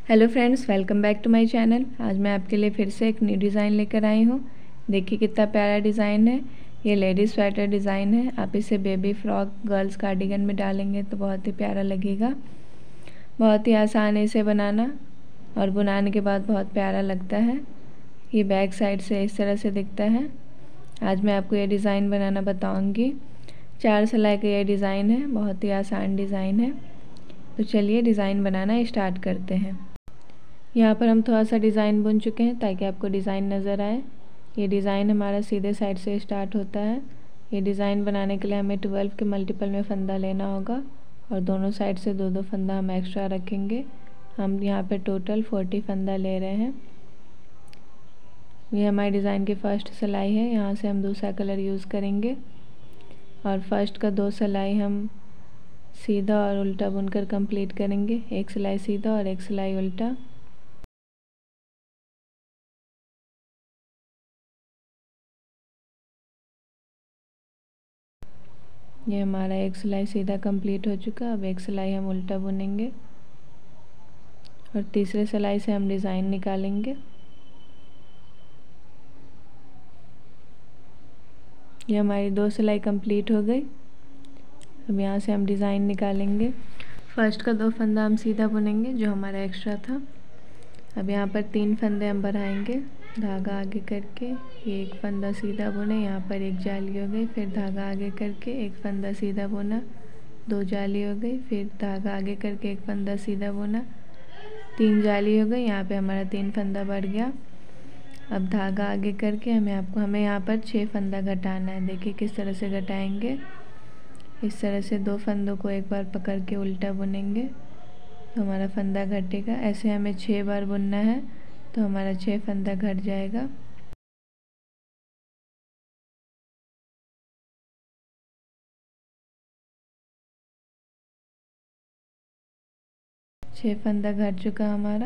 Hello friends, welcome back to my channel. आज मैं आपके लिए फिर से एक न्यू डिज़ाइन लेकर आई हूँ। देखिए कितना प्यारा डिज़ाइन है। ये लेडीज स्वेटर डिज़ाइन है। आप इसे बेबी फ्रॉक, गर्ल्स कार्डिगन में डालेंगे तो बहुत ही प्यारा लगेगा। बहुत ही आसान है इसे बनाना और बुनाने के बाद बहुत प्यारा लगता है। ये बैक साइड से इस तरह से दिखता है। आज मैं आपको ये डिज़ाइन बनाना बताऊँगी। 4 सिलाई का ये डिज़ाइन है। बहुत ही आसान डिज़ाइन है। तो चलिए डिज़ाइन बनाना स्टार्ट करते हैं। यहाँ पर हम थोड़ा सा डिज़ाइन बुन चुके हैं ताकि आपको डिज़ाइन नज़र आए। ये डिज़ाइन हमारा सीधे साइड से स्टार्ट होता है। ये डिज़ाइन बनाने के लिए हमें 12 के मल्टीपल में फंदा लेना होगा और दोनों साइड से 2-2 फंदा हम एक्स्ट्रा रखेंगे। हम यहाँ पे टोटल 40 फंदा ले रहे हैं। ये हमारे डिज़ाइन की फ़र्स्ट सिलाई है। यहाँ से हम दूसरा कलर यूज़ करेंगे और फर्स्ट का 2 सिलाई हम सीधा और उल्टा बुनकर कंप्लीट करेंगे। एक सिलाई सीधा और एक सिलाई उल्टा। ये हमारा एक सिलाई सीधा कंप्लीट हो चुका। अब एक सिलाई हम उल्टा बुनेंगे और तीसरे सिलाई से हम डिज़ाइन निकालेंगे। ये हमारी 2 सिलाई कंप्लीट हो गई। अब यहाँ से हम डिज़ाइन निकालेंगे। फर्स्ट का 2 फंदा हम सीधा बुनेंगे जो हमारा एक्स्ट्रा था। अब यहाँ पर 3 फंदे हम बढ़ाएंगे, धागा आगे करके ये एक फंदा सीधा बुने, यहाँ पर एक जाली हो गई, फिर धागा आगे करके एक फंदा सीधा बुना, 2 जाली हो गई, फिर धागा आगे करके एक फंदा सीधा बुना, 3 जाली हो गई। यहाँ पे हमारा 3 फंदा बढ़ गया। अब धागा आगे करके हमें यहाँ पर 6 फंदा घटाना है। देखिए किस तरह से घटाएंगे। इस तरह से 2 फंदों को एक बार पकड़ के उल्टा बुनेंगे तो हमारा फंदा घटेगा। ऐसे हमें 6 बार बुनना है तो हमारा 6 फंदा घट जाएगा। छः फंदा घट चुका हमारा।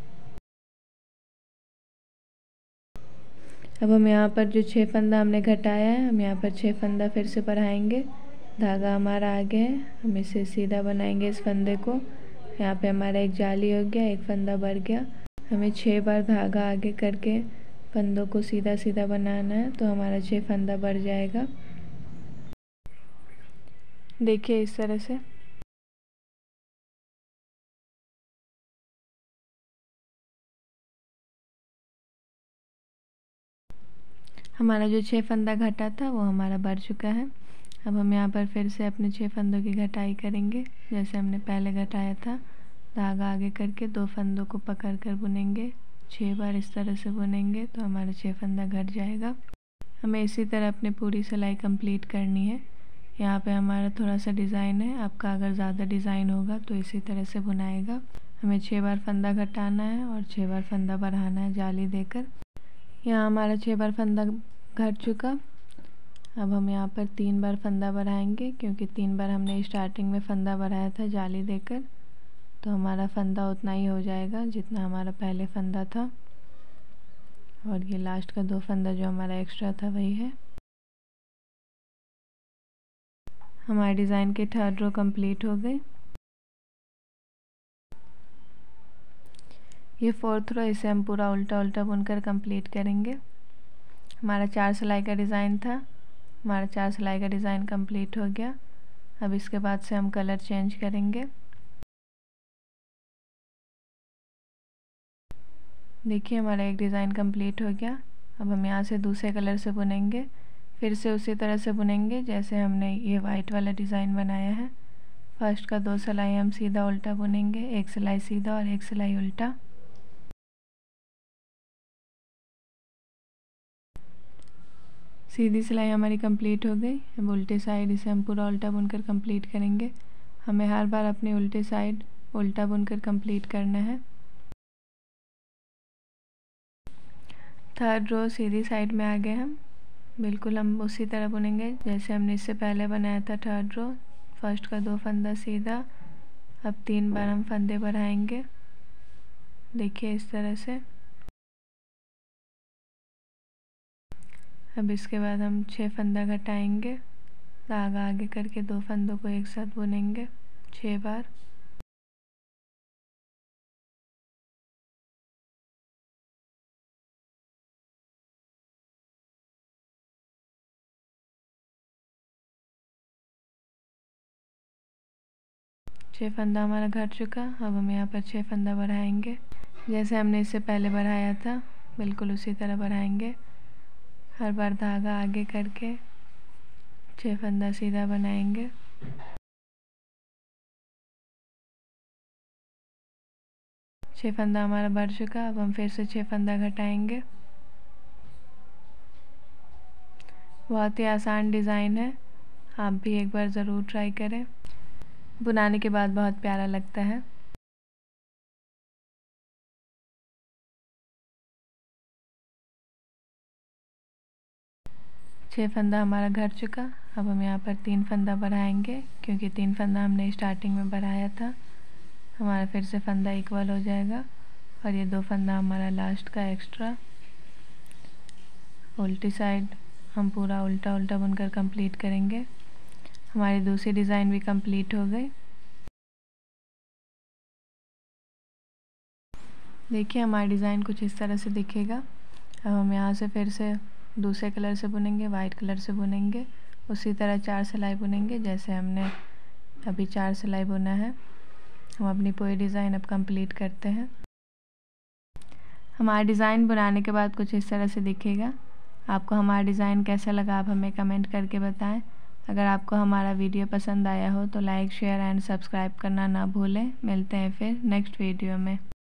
अब हम यहाँ पर जो 6 फंदा हमने घटाया है, हम यहाँ पर 6 फंदा फिर से बढ़ाएंगे। धागा हमारा आगे है, हम इसे सीधा बनाएंगे इस फंदे को। यहाँ पे हमारा एक जाली हो गया, एक फंदा बढ़ गया। हमें 6 बार धागा आगे करके फंदों को सीधा सीधा बनाना है तो हमारा 6 फंदा बढ़ जाएगा। देखिए इस तरह से। हमारा जो 6 फंदा घटा था वो हमारा बढ़ चुका है। अब हम यहाँ पर फिर से अपने 6 फंदों की घटाई करेंगे जैसे हमने पहले घटाया था। धागा आगे करके 2 फंदों को पकड़ कर बुनेंगे, 6 बार इस तरह से बुनेंगे तो हमारा 6 फंदा घट जाएगा। हमें इसी तरह अपनी पूरी सिलाई कंप्लीट करनी है। यहाँ पे हमारा थोड़ा सा डिज़ाइन है, आपका अगर ज़्यादा डिज़ाइन होगा तो इसी तरह से बुनाएगा। हमें 6 बार फंदा घटाना है और 6 बार फंदा बढ़ाना है जाली देकर। यहाँ हमारा 6 बार फंदा घट चुका। अब हम यहाँ पर 3 बार फंदा बढ़ाएंगे क्योंकि 3 बार हमने स्टार्टिंग में फंदा बढ़ाया था जाली देकर, तो हमारा फंदा उतना ही हो जाएगा जितना हमारा पहले फंदा था। और ये लास्ट का 2 फंदा जो हमारा एक्स्ट्रा था वही है। हमारे डिज़ाइन के 3rd रो कंप्लीट हो गई। ये 4th रो, इसे हम पूरा उल्टा उल्टा बुनकर कंप्लीट करेंगे। हमारा 4 सिलाई का डिज़ाइन था। हमारा 4 सिलाई का डिज़ाइन कंप्लीट हो गया। अब इसके बाद से हम कलर चेंज करेंगे। देखिए हमारा एक डिज़ाइन कंप्लीट हो गया। अब हम यहाँ से दूसरे कलर से बुनेंगे, फिर से उसी तरह से बुनेंगे जैसे हमने ये वाइट वाला डिज़ाइन बनाया है। फर्स्ट का 2 सिलाई हम सीधा उल्टा बुनेंगे, एक सिलाई सीधा और एक सिलाई उल्टा। सीधी सिलाई हमारी कंप्लीट हो गई। अब उल्टे साइड इसे हम पूरा उल्टा बुनकर कंप्लीट करेंगे। हमें हर बार अपने उल्टे साइड उल्टा बुनकर कंप्लीट करना है। 3rd रो सीधी साइड में आ गए हम। बिल्कुल हम उसी तरह बुनेंगे जैसे हमने इससे पहले बनाया था 3rd रो। फर्स्ट का 2 फंदा सीधा। अब 3 बार हम फंदे बढ़ाएंगे, देखिए इस तरह से। अब इसके बाद हम 6 फंदा घटाएंगे, धागा आगे करके 2 फंदों को एक साथ बुनेंगे 6 बार। 6 फंदा हमारा घट चुका। अब हम यहाँ पर 6 फंदा बढ़ाएंगे, जैसे हमने इससे पहले बढ़ाया था बिल्कुल उसी तरह बढ़ाएंगे। हर बार धागा आगे करके 6 फंदा सीधा बनाएंगे। छः फंदा हमारा बढ़ चुका। अब हम फिर से 6 फंदा घटाएंगे। बहुत ही आसान डिज़ाइन है, आप भी एक बार ज़रूर ट्राई करें। बुनाने के बाद बहुत प्यारा लगता है। छः फंदा हमारा घट चुका। अब हम यहाँ पर 3 फंदा बढ़ाएंगे, क्योंकि 3 फंदा हमने स्टार्टिंग में बढ़ाया था। हमारा फिर से फंदा इक्वल हो जाएगा और ये 2 फंदा हमारा लास्ट का एक्स्ट्रा। उल्टी साइड हम पूरा उल्टा उल्टा बुनकर कंप्लीट करेंगे। हमारी दूसरी डिज़ाइन भी कंप्लीट हो गई। देखिए हमारा डिज़ाइन कुछ इस तरह से दिखेगा। अब हम यहाँ से फिर से दूसरे कलर से बुनेंगे, वाइट कलर से बुनेंगे। उसी तरह 4 सिलाई बुनेंगे जैसे हमने अभी 4 सिलाई बुना है। हम अपनी पूरी डिज़ाइन अब कंप्लीट करते हैं। हमारा डिज़ाइन बनाने के बाद कुछ इस तरह से दिखेगा। आपको हमारा डिज़ाइन कैसा लगा आप हमें कमेंट करके बताएं। अगर आपको हमारा वीडियो पसंद आया हो तो लाइक, शेयर एंड सब्सक्राइब करना ना भूलें। मिलते हैं फिर नेक्स्ट वीडियो में।